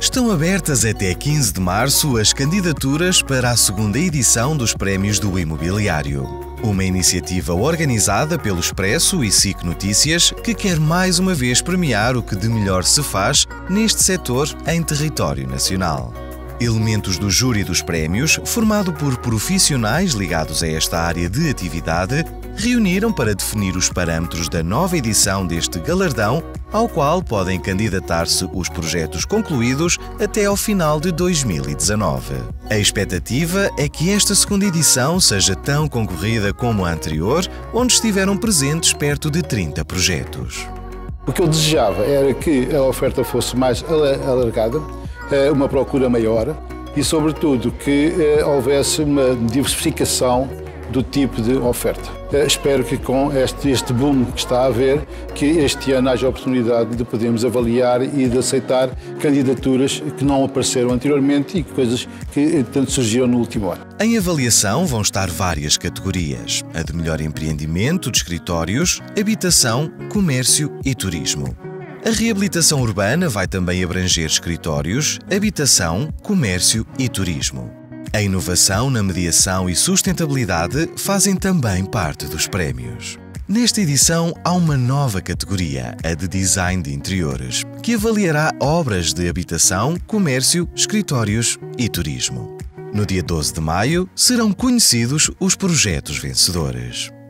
Estão abertas até 15 de março as candidaturas para a segunda edição dos Prémios do Imobiliário. Uma iniciativa organizada pelo Expresso e SIC Notícias que quer mais uma vez premiar o que de melhor se faz neste setor em território nacional. Elementos do júri dos prémios, formado por profissionais ligados a esta área de atividade, reuniram para definir os parâmetros da nova edição deste galardão, ao qual podem candidatar-se os projetos concluídos até ao final de 2019. A expectativa é que esta segunda edição seja tão concorrida como a anterior, onde estiveram presentes perto de 30 projetos. O que eu desejava era que a oferta fosse mais alargada, uma procura maior e, sobretudo, que houvesse uma diversificação do tipo de oferta. Espero que com este boom que está a haver, que este ano haja a oportunidade de podermos avaliar e de aceitar candidaturas que não apareceram anteriormente e coisas que tanto surgiram no último ano. Em avaliação vão estar várias categorias: a de melhor empreendimento de escritórios, habitação, comércio e turismo. A reabilitação urbana vai também abranger escritórios, habitação, comércio e turismo. A inovação na mediação e sustentabilidade fazem também parte dos prémios. Nesta edição há uma nova categoria, a de design de interiores, que avaliará obras de habitação, comércio, escritórios e turismo. No dia 12 de maio serão conhecidos os projetos vencedores.